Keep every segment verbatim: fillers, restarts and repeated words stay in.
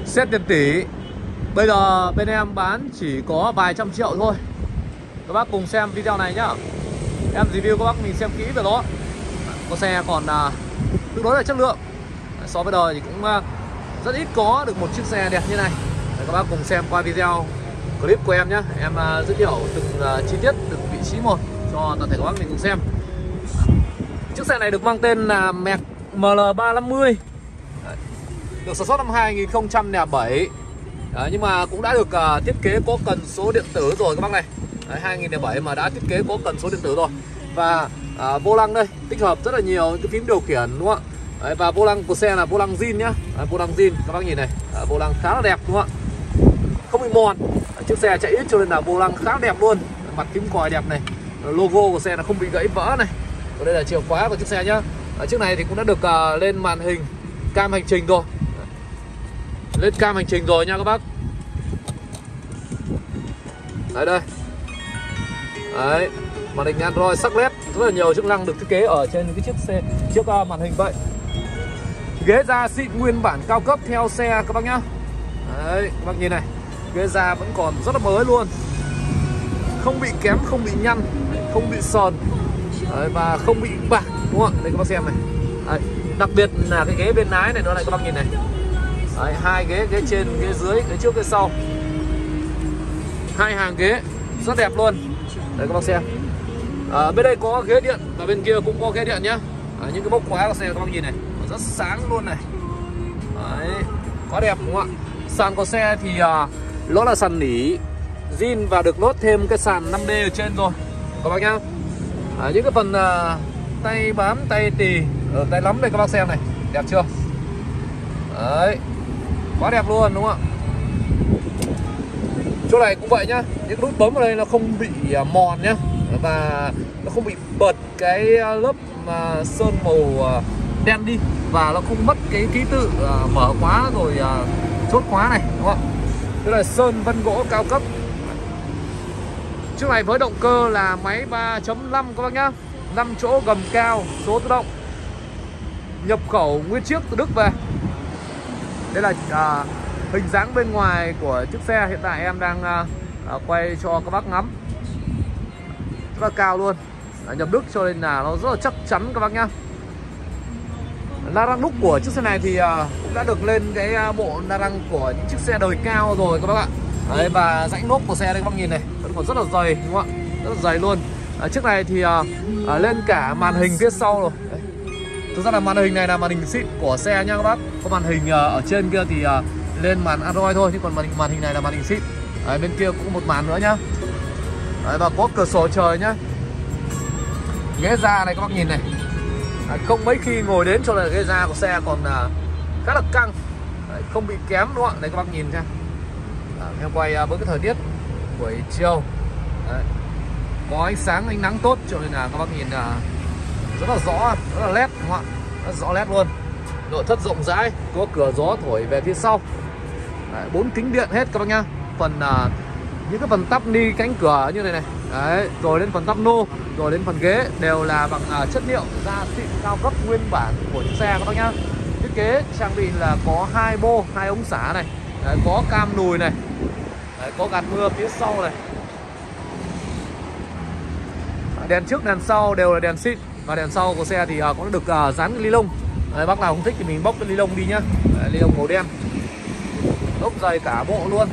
Xét tiền tỷ bây giờ bên em bán chỉ có vài trăm triệu thôi. Các bác cùng xem video này nhá. Em review các bác mình xem kỹ về nó. Con xe còn uh, tương đối là chất lượng. So với đời thì cũng uh, rất ít có được một chiếc xe đẹp như này. Để các bác cùng xem qua video clip của em nhé. Em uh, giới thiệu từng uh, chi tiết, từng vị trí một cho toàn thể các bác mình cùng xem. Chiếc xe này được mang tên là Merc M L ba năm mươi. Đấy, được sản xuất năm hai nghìn không trăm lẻ bảy. Đấy, nhưng mà cũng đã được uh, thiết kế có cần số điện tử rồi các bác này. Đấy, hai nghìn không trăm lẻ bảy mà đã thiết kế có cần số điện tử rồi. Và uh, vô lăng đây tích hợp rất là nhiều cái phím điều khiển đúng không ạ. Đấy, và vô lăng của xe là vô lăng zin nhá. Đấy, vô lăng zin các bác nhìn này, uh, vô lăng khá là đẹp đúng không ạ, không bị mòn. Đấy, chiếc xe chạy ít cho nên là vô lăng khá đẹp luôn. Mặt phím còi đẹp này, logo của xe là không bị gãy vỡ này. Và đây là chìa khóa của chiếc xe nhá. Ở chiếc này thì cũng đã được uh, lên màn hình cam hành trình rồi. Lên cam hành trình rồi nha các bác. Đấy đây. Đấy, màn hình Android sắc nét, rất là nhiều chức năng được thiết kế ở trên những cái chiếc xe, chiếc uh, màn hình vậy. Ghế da xịn nguyên bản cao cấp theo xe các bác nhá. Đấy, các bác nhìn này, ghế da vẫn còn rất là mới luôn. Không bị kém, không bị nhăn, không bị sờn. Đấy, và không bị bạc đúng không ạ? Đây các bác xem này. Đấy, đặc biệt là cái ghế bên lái này nữa này các bác nhìn này. Đấy, hai ghế, ghế trên, ghế dưới, ghế trước, ghế sau. Hai hàng ghế rất đẹp luôn. Đấy các bác xem. À, bên đây có ghế điện và bên kia cũng có ghế điện nhá. À, những cái móc khóa của xe các bác nhìn này, rất sáng luôn này. Đấy, quá đẹp đúng không ạ? Sàn của xe thì uh, nó là sàn nỉ zin và được lót thêm cái sàn năm D ở trên rồi các bác nhá. À, những cái phần uh, tay bám, tay tì, ở tay nắm đây các bác xem này, đẹp chưa? Đấy, quá đẹp luôn đúng không ạ? Chỗ này cũng vậy nhá, những nút bấm ở đây nó không bị uh, mòn nhá, và nó không bị bật cái uh, lớp uh, sơn màu uh, đen đi, và nó không mất cái ký tự uh, mở khóa rồi uh, chốt khóa này đúng không ạ? Đây là sơn vân gỗ cao cấp. Chiếc này với động cơ là máy ba chấm năm các bác nhá, năm chỗ gầm cao, số tự động, nhập khẩu nguyên chiếc từ Đức về. Đây là à, hình dáng bên ngoài của chiếc xe hiện tại em đang à, à, quay cho các bác ngắm. Rất là cao luôn, à, nhập Đức cho nên là nó rất là chắc chắn các bác nhá. La răng đúc của chiếc xe này thì à, cũng đã được lên cái à, bộ la răng của những chiếc xe đời cao rồi các bác ạ. Đấy, và rãnh lốp của xe đây các bác nhìn này, vẫn còn rất là dày đúng không ạ? Rất là dày luôn. À, chiếc này thì à, à, lên cả màn hình phía sau rồi. Đấy. Thực ra là màn hình này là màn hình xịn của xe nha các bác. Có màn hình à, ở trên kia thì à, lên màn Android thôi, chứ còn màn hình, màn hình này là màn hình xịn. Đấy, bên kia cũng một màn nữa nhá. Đấy, và có cửa sổ trời nhá. Ghế da này các bác nhìn này, à, không mấy khi ngồi đến cho là ghế da của xe còn à, khá là căng. Đấy, không bị kém đúng không ạ? Đây các bác nhìn xem. À, em quay với cái thời tiết buổi chiều. Đấy, có ánh sáng, ánh nắng tốt cho nên là các bác nhìn là rất là rõ, rất là led đúng không ạ? Rất rõ led luôn. Nội thất rộng rãi, có cửa gió thổi về phía sau. Đấy, bốn kính điện hết các bác nhá. Phần uh, những cái phần tắp ni cánh cửa như này này. Đấy, rồi đến phần tắp nô, rồi đến phần ghế đều là bằng uh, chất liệu da xịn cao cấp nguyên bản của chiếc xe các bác nhá. Thiết kế trang bị là có hai bô, hai ống xả này. Đấy, có cam lùi này. Đấy, có gạt mưa phía sau này. Đèn trước đèn sau đều là đèn xịn. Và đèn sau của xe thì uh, cũng được uh, dán cái ly lông. Đấy, bác nào không thích thì mình bóc cái ly lông đi nhá. Đấy, ly lông màu đen, lốp dày cả bộ luôn.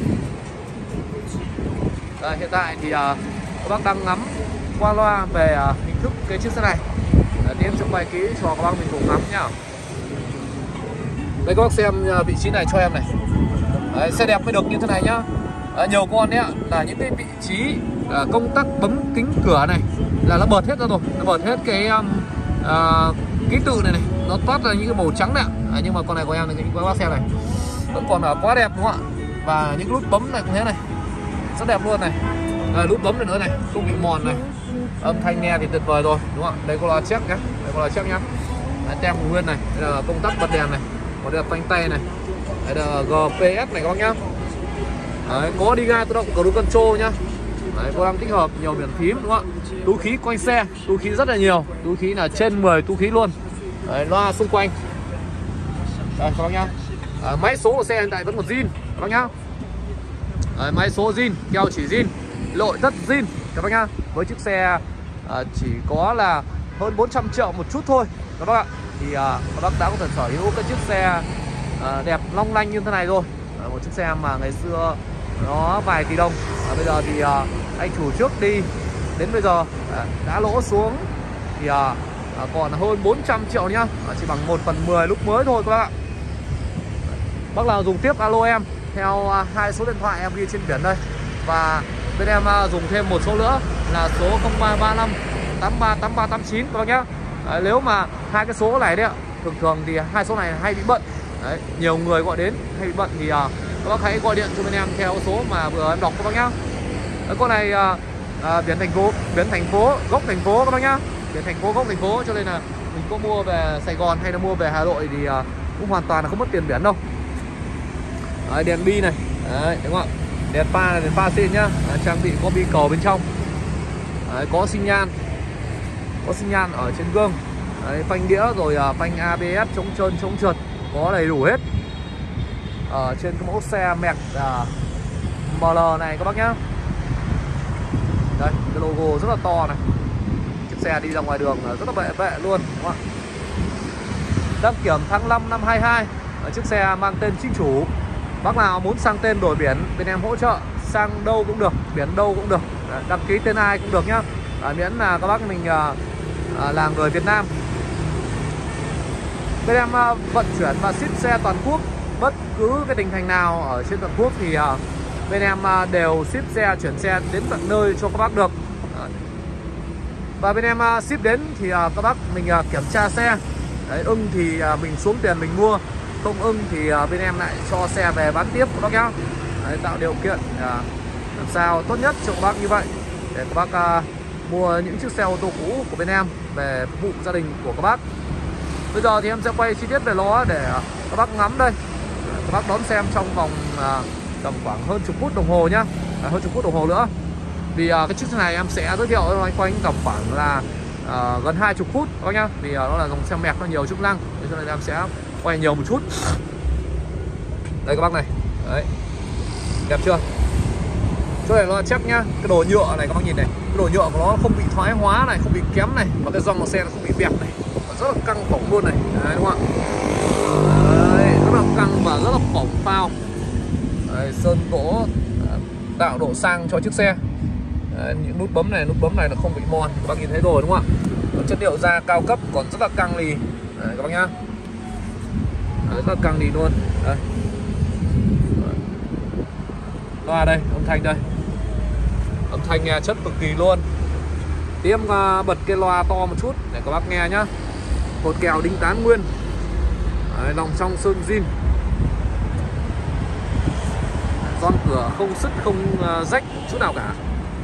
Đấy, hiện tại thì uh, các bác đang ngắm qua loa về uh, hình thức cái chiếc xe này. Đấy, thì em sẽ quay kỹ cho các bác mình cùng ngắm nhá. Đây các bác xem uh, vị trí này cho em này. Đấy, xe đẹp mới được như thế này nhá. À, nhiều con ấy là những cái vị trí à, công tắc bấm kính cửa này là nó bật hết ra rồi, nó bật hết cái um, à, ký tự này này, nó toát ra những cái màu trắng này. À, nhưng mà con này của em này, các bác xem này, vẫn còn là quá đẹp đúng không ạ? Và những nút bấm này cũng thế này, rất đẹp luôn này. À, nút bấm này nữa này, không bị mòn này, âm thanh nghe thì tuyệt vời rồi đúng không ạ? Đây có loa check nhá, đây có loa check nhá. Đấy, tem của nguyên này, đây là công tắc bật đèn này, còn đây là phanh tay này, đây là giê pê ét này các bác nhá. Đấy, có đi ga tự động cruise control nhá. Đấy, vô lăng tích hợp nhiều biển phím đúng không ạ? Túi khí quanh xe, túi khí rất là nhiều, túi khí là trên mười túi khí luôn. Đấy, loa xung quanh. Đây các bác nhá. à, máy số của xe hiện tại vẫn còn zin các bác nhá. Đấy, máy số zin, keo chỉ zin, nội thất zin các bác nhá. Với chiếc xe à, chỉ có là hơn bốn trăm triệu một chút thôi các bác ạ. Thì à, các bác đã có thể sở hữu cái chiếc xe à, đẹp long lanh như thế này rồi. À, một chiếc xe mà ngày xưa nó vài tỷ đồng, à, bây giờ thì à, anh chủ trước đi đến bây giờ à, đã lỗ xuống thì à, à, còn hơn bốn trăm triệu nhá, à, chỉ bằng một phần mười lúc mới thôi các bác ạ. Bác nào dùng tiếp alo em theo à, hai số điện thoại em ghi trên biển đây, và bên em à, dùng thêm một số nữa là số không ba ba năm tám ba tám ba tám chín các bác nhá. À, nếu mà hai cái số này đấy ạ, thường thường thì hai số này hay bị bận. Đấy, nhiều người gọi đến hay bị bận thì à, các bác hãy gọi điện cho bên em theo số mà vừa em đọc các bác nhá. Đấy, con này à, à, biển thành phố, biển thành phố gốc thành phố các bác nhá, biển thành phố gốc thành phố, cho nên là mình có mua về Sài Gòn hay là mua về Hà Nội thì à, cũng hoàn toàn là không mất tiền biển đâu. Đấy, đèn bi này, đấy, đúng không ạ? Đèn pha này, đèn pha xịn nhá, à, trang bị có bi cầu bên trong. Đấy, có xi nhan, có xi nhan ở trên gương. Đấy, phanh đĩa rồi à, phanh a bê ét chống trơn chống trượt có đầy đủ hết. Ở trên cái mẫu xe Merc à, em lờ này các bác nhá. Đây, cái logo rất là to này. Chiếc xe đi ra ngoài đường rất là bệ bệ luôn, đúng không ạ? Đăng kiểm tháng năm năm hai hai. Chiếc xe mang tên chính chủ. Bác nào muốn sang tên đổi biển, bên em hỗ trợ, sang đâu cũng được, biển đâu cũng được. Đấy, đăng ký tên ai cũng được nhá, à, miễn là các bác mình à, à, là người Việt Nam. Bên em à, vận chuyển và ship xe toàn quốc, bất cứ cái tỉnh thành nào ở trên toàn quốc thì à, bên em à, đều ship xe, chuyển xe đến tận nơi cho các bác được. À, và bên em à, ship đến thì à, các bác mình à, kiểm tra xe. Đấy, ưng thì à, mình xuống tiền mình mua, không ưng thì à, bên em lại cho xe về bán tiếp các bác nhá. Đấy, tạo điều kiện à, làm sao tốt nhất cho các bác như vậy để các bác à, mua những chiếc xe ô tô cũ của bên em về phục vụ gia đình của các bác. Bây giờ thì em sẽ quay chi tiết về nó để à, các bác ngắm đây, các bác đón xem trong vòng à, tầm khoảng hơn chục phút đồng hồ nhá, à, hơn chục phút đồng hồ nữa. Vì à, cái chiếc xe này em sẽ giới thiệu cho anh quanh tầm khoảng là à, gần hai chục phút các bác nhá, vì à, nó là dòng xe Merc, nó nhiều chức năng, cho nên em sẽ quay nhiều một chút. Đây các bác này, đấy, đẹp chưa? Chỗ này nó là check nhá, cái đồ nhựa này các bác nhìn này, cái đồ nhựa của nó không bị thoái hóa này, không bị kém này, và cái gioăng của xe nó không bị bẹp này, và rất là căng phỏng luôn này, đấy, đúng không ạ? Đấy, rất là căng và rất là phỏng phao. Đấy, sơn gỗ tạo độ sang cho chiếc xe. Đấy, những nút bấm này, nút bấm này nó không bị mòn, các bác nhìn thấy rồi đúng không ạ? Chất liệu da cao cấp còn rất là căng lì. Đấy, các bác nhá. Đấy, rất là căng lì luôn. Đây. Loa đây, âm thanh đây, âm thanh nghe chất cực kỳ luôn. Tí em uh, bật cái loa to một chút để các bác nghe nhá. Cột kèo đinh tán nguyên. Đấy, lòng trong sơn zin. Gioăng cửa không sứt, không uh, rách chút nào cả.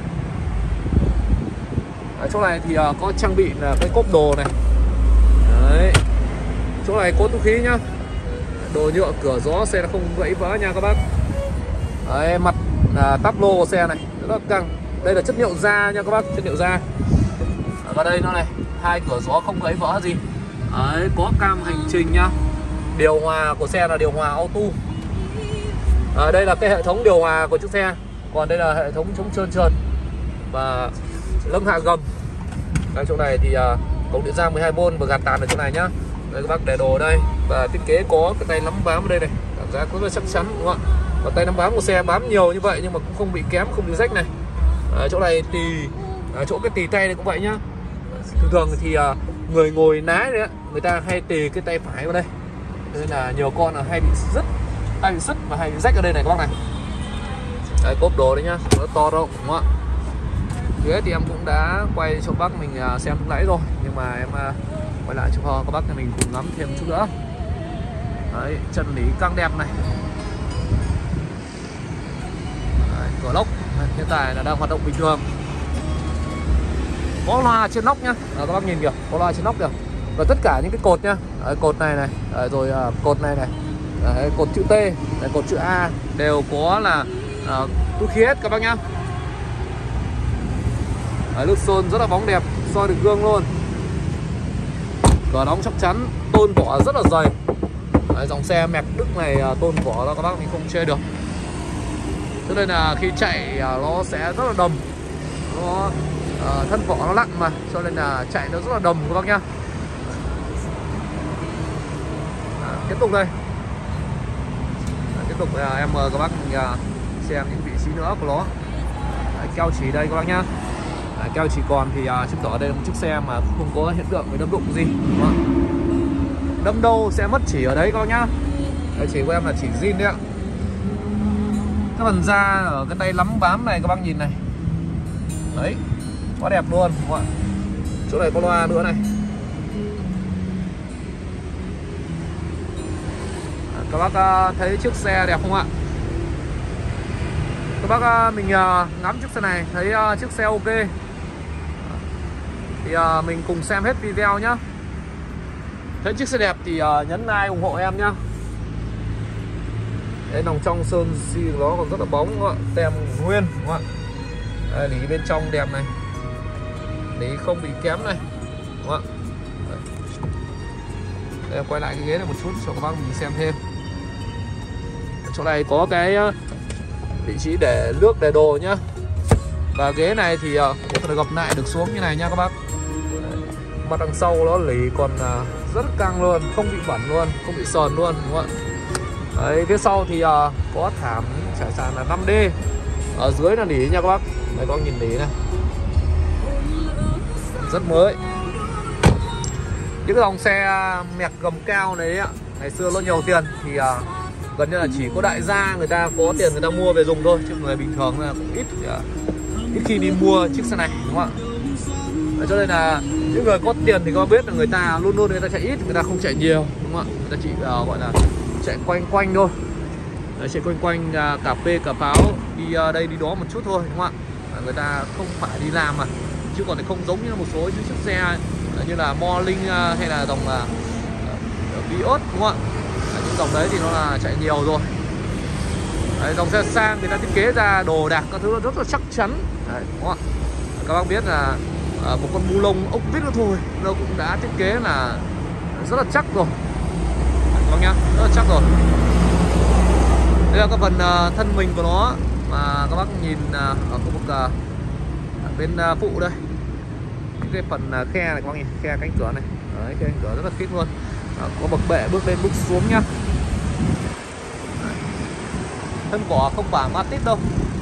Ở chỗ này thì uh, có trang bị là cái cốp đồ này. Đấy. Chỗ này có túi khí nhá. Đồ nhựa cửa gió xe nó không gãy vỡ nha các bác. Đấy, mặt là táp lô của xe này rất là căng. Đây là chất liệu da nha các bác, chất liệu da. Ở đây nó này, hai cửa gió không gãy vỡ gì. Đấy, có cam hành trình nhá. Điều hòa của xe là điều hòa auto. À, đây là cái hệ thống điều hòa của chiếc xe. Còn đây là hệ thống chống trơn trơn và lưng hạ gầm. Đây, chỗ này thì uh, cổng điện ra mười hai vôn và gạt tàn ở chỗ này nhá. Đây các bác để đồ ở đây. Và thiết kế có cái tay nắm bám ở đây này, cảm giác rất là chắc chắn đúng không ạ? Và tay nắm bám của xe bám nhiều như vậy nhưng mà cũng không bị kém, không bị rách này. À, chỗ này thì à, chỗ cái tì tay này cũng vậy nhá. Thường thường thì à, người ngồi lái đấy, người ta hay tì cái tay phải vào đây, nên là nhiều con là hay bị rứt, hay bị sứt và hay bị rách ở đây này các bác này. Đấy, cốp đồ đấy nhá, nó to đâu đúng không ạ? Thế thì em cũng đã quay cho bác mình à, xem lúc nãy rồi, nhưng mà em à, quay lại cho các bác thì mình cùng ngắm thêm chút nữa. Đấy, chân lý căng đẹp này. Đấy, cửa lốc hiện tại là đang hoạt động bình thường. Có loa trên nóc nhá, à, các bác nhìn kìa, có loa trên nóc kìa. Và tất cả những cái cột nhá. Đấy, cột này này, đấy, rồi à, cột này này. Đấy, cột chữ T, đấy, cột chữ A đều có là à, túi khí hết các bác nhá. Đấy, nước sơn rất là bóng đẹp, soi được gương luôn. Cửa đóng chắc chắn, tôn vỏ rất là dày. Đấy, dòng xe Merc Đức này tôn vỏ ra các bác mình không chê được. Cho nên là khi chạy nó sẽ rất là đầm. Nó uh, thân vỏ nó nặng mà, cho nên là chạy nó rất là đầm các bác nhá. À, tiếp tục đây. À, tiếp tục uh, em mời các bác mình uh, xem những vị trí nữa của nó. À, keo chỉ đây các bác nhá. À, keo chỉ còn thì uh, chứng tỏ đây là một chiếc xe mà không có hiện tượng về đâm đụng gì, đúng không? Đâm đâu sẽ mất chỉ ở đấy các bác nhá. Đấy, chỉ của em là chỉ zin đấy ạ. Cái phần da ở cái tay lắm bám này các bác nhìn này. Đấy, quá đẹp luôn, đúng không ạ? Chỗ này có loa nữa này. À, các bác uh, thấy chiếc xe đẹp không ạ? Các bác uh, mình uh, ngắm chiếc xe này thấy uh, chiếc xe ok thì uh, mình cùng xem hết video nhá. Thấy chiếc xe đẹp thì uh, nhấn like ủng hộ em nhá. Đấy, nòng trong sơn xi nó còn rất là bóng, đúng không ạ? Tem nguyên, đúng không ạ? Đấy, lý bên trong đẹp này, lý không bị kém này, đúng không ạ? Đây, quay lại cái ghế này một chút cho các bác mình xem thêm. Ở chỗ này có cái vị trí để nước để đồ nhá. Và ghế này thì uh, có thể gập lại được xuống như này nha các bác. Đấy, mặt đằng sau nó lì còn uh, rất căng luôn, không bị bẩn luôn, không bị sờn luôn, đúng không ạ? Đấy, phía sau thì uh, có thảm trải sàn là năm D. Ở dưới là nỉ nha các bác. Đấy, các bác nhìn nỉ này, rất mới. Những cái dòng xe Merc gầm cao này ạ, ngày xưa nó nhiều tiền thì uh, gần như là chỉ có đại gia người ta có tiền người ta mua về dùng thôi, chứ người bình thường là cũng ít uh, ít khi đi mua chiếc xe này, đúng không ạ? Đấy, cho nên là những người có tiền thì có biết là người ta luôn luôn người ta chạy ít, người ta không chạy nhiều, đúng không ạ? Người ta chỉ uh, gọi là chạy quanh quanh thôi. Đấy, chạy quanh quanh uh, cà phê cà pháo, đi uh, đây đi đó một chút thôi, đúng không ạ? Người ta không phải đi làm mà, chứ còn thì không giống như một số những chiếc xe uh, như là Morning uh, hay là dòng uh, Vios, đúng không ạ? Những dòng đấy thì nó là chạy nhiều rồi. Đấy, dòng xe sang người ta thiết kế ra đồ đạc các thứ nó rất là chắc chắn. Đấy, đúng không ạ? Các bác biết là uh, một con bu lông ốc vít nữa thôi nó cũng đã thiết kế là rất là chắc rồi. Các bác nhá, rất là chắc rồi. Đây là cái phần uh, thân mình của nó mà các bác nhìn uh, ở khu vực uh, bên uh, phụ đây. Cái phần uh, khe này các bác nhìn, khe cánh cửa này. Đấy, khe cánh cửa rất là khít luôn. Uh, có bậc bệ bước lên bước xuống nhá. Đấy. Thân vỏ không phải Matic đâu.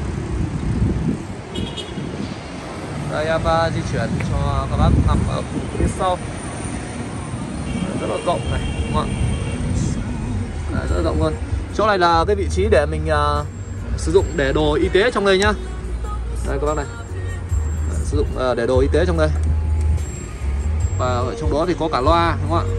Đây em uh, di chuyển cho các bác nằm ở phía sau. Đấy, rất là rộng này, đúng không ạ? Đấy, rất là rộng luôn. Chỗ này là cái vị trí để mình uh, sử dụng để đồ y tế trong đây nhá. Đây các bác này. Đấy, sử dụng uh, để đồ y tế trong đây. Và ở trong đó thì có cả loa, đúng không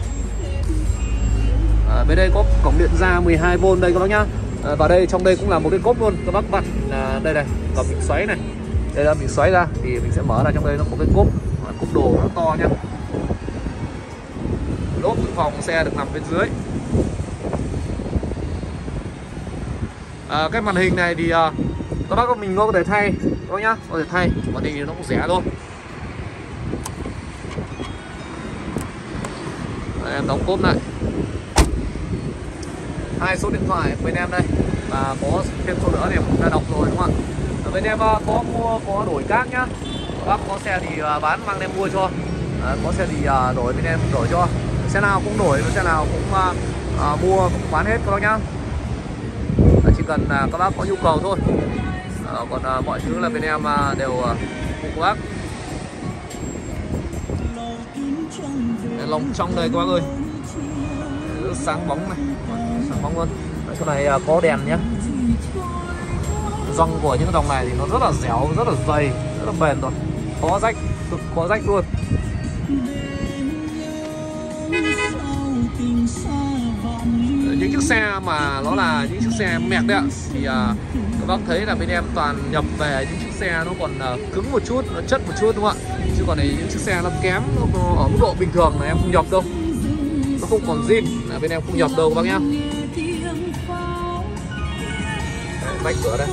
ạ? À, bên đây có cổng điện ra mười hai vôn đây các bác nhá. À, và đây trong đây cũng là một cái cốp luôn các bác vặn. À, đây này, cầm mình xoáy này. Đây là mình xoáy ra thì mình sẽ mở ra, trong đây nó có cái cốp, à, cốp đồ nó to nhá. Lốp dự phòng xe được nằm bên dưới. À, cái màn hình này thì uh, các bác mình có thể thay các bác nhá, có thể thay, màn hình thì nó cũng rẻ thôi. Đây, em đóng cốp lại. Hai số điện thoại bên em đây và có thêm số nữa thì em cũng đã đọc rồi, đúng không ạ? Ở bên em uh, có mua có đổi cát nhá. Các bác có xe thì uh, bán mang em mua cho. À, có xe thì uh, đổi bên em đổi cho. Xe nào cũng đổi, xe nào cũng uh, uh, mua cũng bán hết các bác nhá. Chỉ cần uh, các bác có nhu cầu thôi. uh, Còn uh, mọi thứ là bên em uh, đều uh, phục vụ bác. Lồng trong đây các bác ơi, rất sáng bóng này, sáng bóng luôn. Ở chỗ này uh, có đèn nhé. Răng của những dòng này thì nó rất là dẻo, rất là dày, rất là bền rồi, khó rách, cực khó rách luôn. Những chiếc xe mà nó là những chiếc xe Merc đấy ạ, thì uh, các bác thấy là bên em toàn nhập về những chiếc xe nó còn uh, cứng một chút, nó chất một chút, đúng không ạ? Chứ còn này những chiếc xe nó kém, nó ở mức độ bình thường là em không nhập đâu, nó không còn zin là bên em không nhập đâu các bác nhá. Vách cửa đây.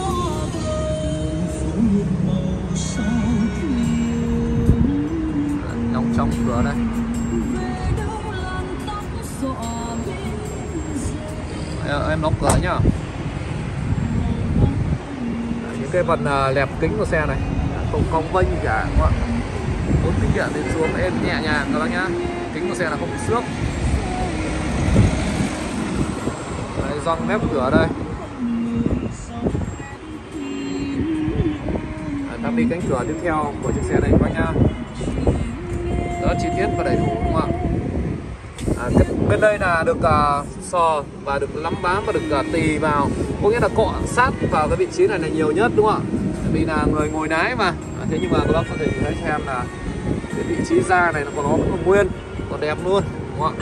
Nòng trong cửa đây. em đóng cửa nhá. Những cái phần lẹp kính của xe này không cong vênh gì cả, đúng không ạ? Bốn kính điện lên xuống êm nhẹ nhàng các bác nhá. Kính của xe là không bị xước. Đấy, gioăng mép cửa đây. Tắt đi cánh cửa tiếp theo của chiếc xe này các bác nhá. Rất chi tiết và đầy đủ, đúng không ạ? À, bên đây là được uh, sò và được lắm bám và được uh, tì vào, có nghĩa là cọ sát vào cái vị trí này là nhiều nhất, đúng không ạ? Vì là người ngồi lái mà. À, thế nhưng mà các bác có thể thấy xem là cái vị trí da này nó còn nó vẫn còn nguyên, còn đẹp luôn, đúng không ạ?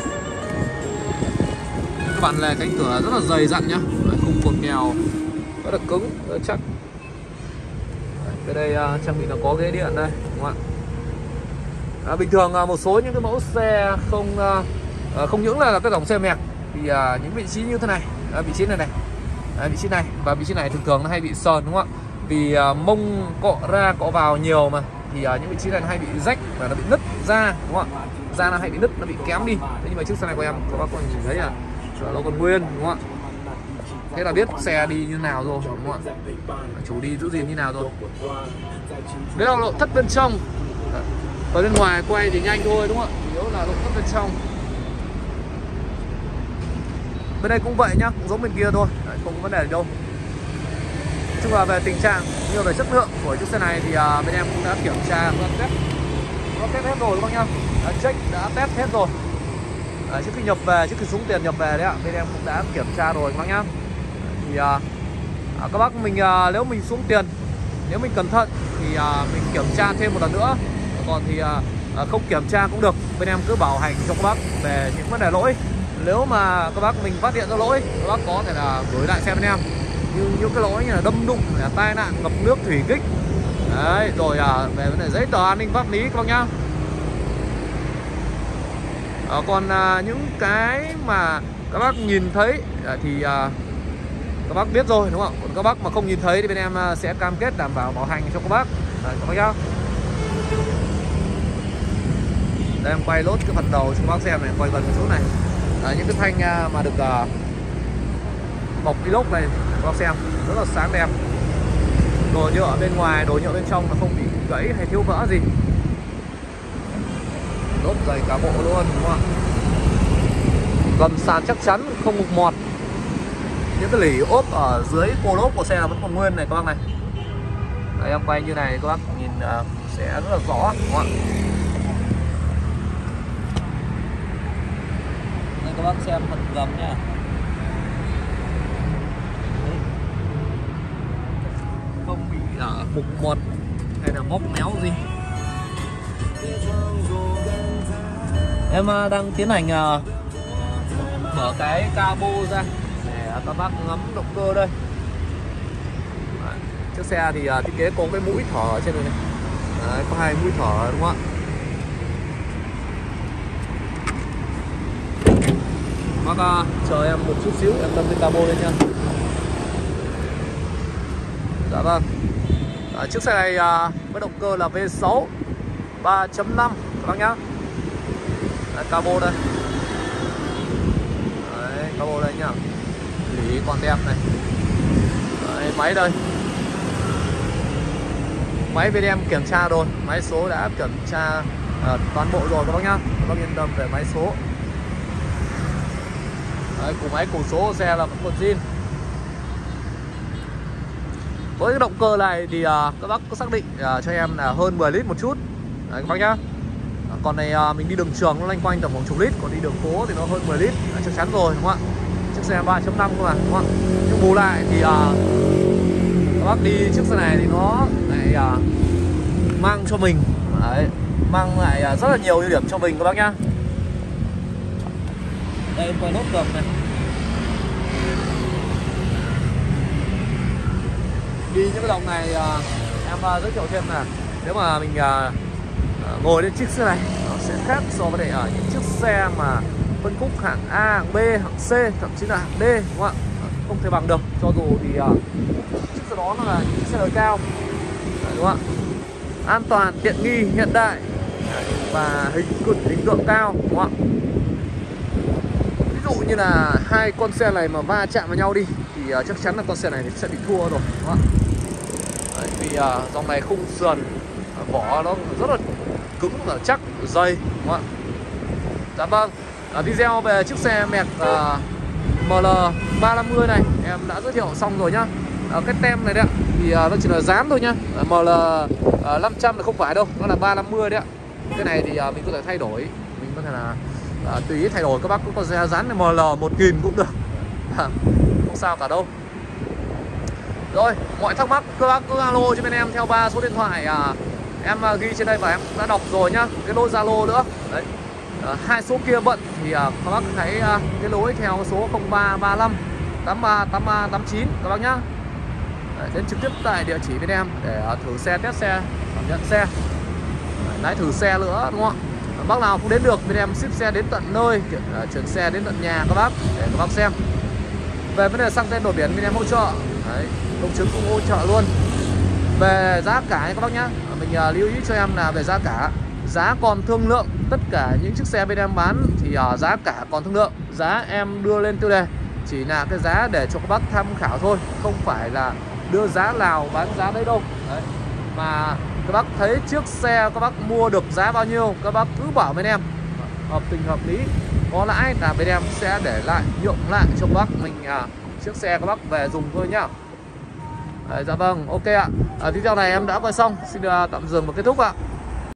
Các bạn là cánh cửa rất là dày dặn nhá, khung cột kèo rất là cứng, rất là chắc. Cái đây uh, trang bị là có ghế điện đây, đúng không ạ? À, bình thường uh, một số những cái mẫu xe không uh, không những là cái dòng xe mẹc thì uh, những vị trí như thế này, à, vị trí này này, à, vị trí này và vị trí này thường thường nó hay bị sờn, đúng không ạ? Vì uh, mông cọ ra cọ vào nhiều mà, thì uh, những vị trí này nó hay bị rách và nó bị nứt da, đúng không ạ? Da nó hay bị nứt, nó bị kém đi. Thế nhưng mà chiếc xe này của em các bác có nhìn thấy là nó còn nguyên, đúng không ạ? Thế là biết xe đi như nào rồi, đúng không ạ? Chủ đi giữ gìn như nào rồi. Đấy là nội thất bên trong. Ở bên ngoài quay thì nhanh thôi, đúng không ạ? Chủ yếu là nội thất bên trong. Bên đây cũng vậy nhá, cũng giống bên kia thôi, đấy, không có vấn đề gì đâu. Chung là về tình trạng như về chất lượng của chiếc xe này thì uh, bên em cũng đã kiểm tra, cũng đã test, có test hết rồi các bác nhá, đã check, đã test hết rồi. À, trước khi nhập về, trước khi xuống tiền nhập về đấy ạ, bên em cũng đã kiểm tra rồi các bác nhá. Thì uh, à, các bác mình uh, nếu mình xuống tiền, nếu mình cẩn thận thì uh, mình kiểm tra thêm một lần nữa. Còn thì uh, không kiểm tra cũng được, bên em cứ bảo hành cho các bác về những vấn đề lỗi. Nếu mà các bác mình phát hiện ra lỗi, các bác có thể là gửi lại xe bên em. Như những cái lỗi như là đâm đụng, là tai nạn, ngập nước, thủy kích. Đấy, rồi à, về vấn đề giấy tờ an ninh pháp lý các bác nhá. À, còn à, những cái mà các bác nhìn thấy à, thì à, các bác biết rồi, đúng không ạ? Còn các bác mà không nhìn thấy thì bên em à, sẽ cam kết đảm bảo bảo hành cho các bác. Đấy, các bác nhá. Đây em quay lốt cái phần đầu cho các bác xem này, quay gần một chút này. À, những cái thanh à, mà được à, bọc inox này các bác xem rất là sáng đẹp. Đồ nhựa ở bên ngoài, đồ nhựa bên trong nó không bị gãy hay thiếu vỡ gì. Lốp dày cả bộ luôn, đúng không ạ? Gầm sàn chắc chắn không mục mọt. Những cái lỉ ốp ở dưới cô lốp của xe vẫn còn nguyên này các bác này. Đấy, em quay như này các bác nhìn uh, sẽ rất là rõ, đúng không ạ? Đây các bác xem phần gầm nha. Không bị uh, mục mọt hay là móc méo gì. Em uh, đang tiến hành uh, mở cái cabo ra để các bác ngắm động cơ đây. Đấy, chiếc xe thì uh, thiết kế có cái mũi thở ở trên này, này. Đấy, có hai mũi thở, đúng không ạ? Bác uh, chờ em một chút xíu, em đâm cái cabo lên nha. Dạ vâng. À, chiếc xe này uh, với động cơ là V sáu ba chấm năm các bác nhá. Đấy, cabo đây. Đấy, cabo đây nhá. Lý còn đẹp này. Đấy, máy đây. Máy bên em kiểm tra rồi, máy số đã kiểm tra uh, toàn bộ rồi các bác nhá. Các bác yên tâm về máy số. Đấy, củ máy, củ số của xe là vẫn còn zin. Với cái động cơ này thì uh, các bác có xác định uh, cho em là hơn mười lít một chút. Đấy các bác nhá. Uh, còn này uh, mình đi đường trường nó loanh quanh tầm khoảng chục lít, còn đi đường phố thì nó hơn mười lít, uh, chắc chắn rồi, đúng không ạ? Chiếc xe ba chấm năm cơ mà, đúng không ạ? Nhưng bù lại thì uh, các bác đi chiếc xe này thì nó lại uh, mang cho mình, đấy, mang lại uh, rất là nhiều ưu điểm cho mình các bác nhá. Đây em quay nốt gầm này. Đi những cái dòng này uh, em uh, giới thiệu thêm là nếu mà mình uh, uh, ngồi lên chiếc xe này nó sẽ khác so với uh, những chiếc xe mà phân khúc hạng A, hạng B, hạng C, thậm chí là hạng D, đúng không ạ? Không thể bằng được, cho dù thì uh, chiếc xe đó nó là những chiếc xe đời cao. Đấy, đúng không ạ? An toàn, tiện nghi, hiện đại. Đấy, và hình cực hình tượng cao, đúng không ạ? Ví dụ dụ như là hai con xe này mà va chạm vào nhau đi thì uh, chắc chắn là con xe này sẽ bị thua rồi, đúng không? Đấy, vì uh, dòng này khung sườn uh, vỏ nó rất là cứng và chắc, dày, đúng không ạ? Dạ vâng, uh, video về chiếc xe Merc uh, M L ba năm mươi này em đã giới thiệu xong rồi nhá. Uh, cái tem này đấy ạ thì uh, nó chỉ là dán thôi nhá. uh, M L uh, năm trăm là không phải đâu, nó là ba năm mươi đấy ạ. Cái này thì uh, mình có thể thay đổi, mình có thể là uh, tùy ý thay đổi. Các bác cũng có xe dán M L một nghìn cũng được, không sao cả đâu. Rồi, mọi thắc mắc các bác cứ alo cho bên em theo ba số điện thoại à, em ghi trên đây và em đã đọc rồi nhá. Cái lối Zalo nữa. Đấy. À, hai số kia bận thì à, các bác hãy à, cái lối theo số không ba ba năm tám ba tám ba tám chín các bác nhá. Đấy, đến trực tiếp tại địa chỉ bên em để à, thử xe, test xe, cảm nhận xe. Đấy, lái thử xe nữa, đúng không ạ? Bác nào không đến được bên em ship xe đến tận nơi, à, chuyển xe đến tận nhà các bác để các bác xem. Về vấn đề xăng tên đổi biển bên em hỗ trợ. Đấy, công chứng cũng hỗ trợ luôn. Về giá cả các bác nhá, mình uh, lưu ý cho em là về giá cả, giá còn thương lượng. Tất cả những chiếc xe bên em bán thì uh, giá cả còn thương lượng. Giá em đưa lên tiêu đề chỉ là cái giá để cho các bác tham khảo thôi, không phải là đưa giá nào bán giá đấy đâu. Đấy. Mà các bác thấy chiếc xe các bác mua được giá bao nhiêu, các bác cứ bảo bên em, hợp tình hợp lý, có lãi là bên em sẽ để lại, nhượng lại cho các bác mình uh, chiếc xe các bác về dùng thôi nhá. Đấy, dạ vâng, ok ạ. À, video này em đã quay xong, xin uh, tạm dừng và kết thúc ạ.